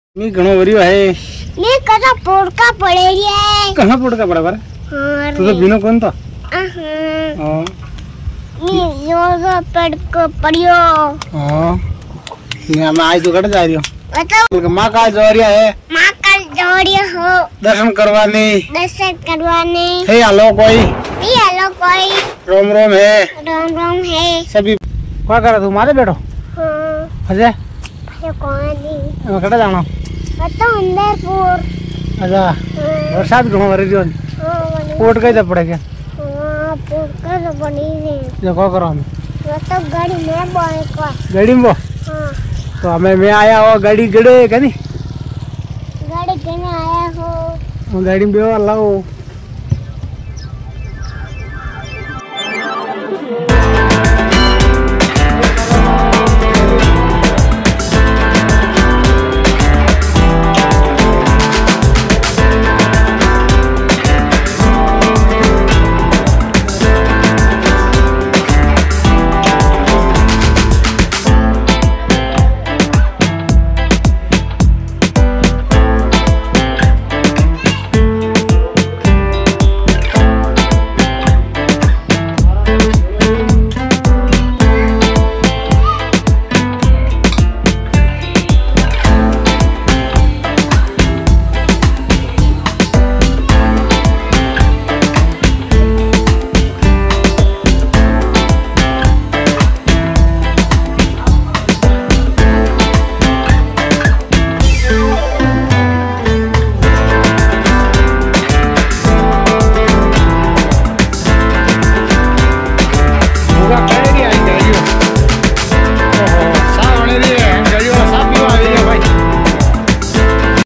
मी घणो वरियो है। मैं कदा पोड़का पड़े रे। कहां पोड़का पड़ा बारे? हां तू तो बिनो कौन था? हां मैं यो पड़को पड़ियो। हां मैं आज तो कट जा रही हूं। मतलब मां का जोरिया है। मां का जोरिया हो दर्शन करवाने। हे हेलो कोई। रोम रोम है। सभी क्या कर तू मारे बैठो? हां अजय ये कौन दी? मैं कटा जाना। तो अंदरपुर। अच्छा बरसात घणो वरी जो। हां कोट कई तो पड़े क्या? हां पोड़का तो बनी ने। जो को करो हम? मतलब गाड़ी में बोए को। गाड़ी में? हां तो हमें मैं आया हो गाड़ी गड़े क्या नहीं? गाड़ी केने आया हो? गाड़ी में बेवा लाओ।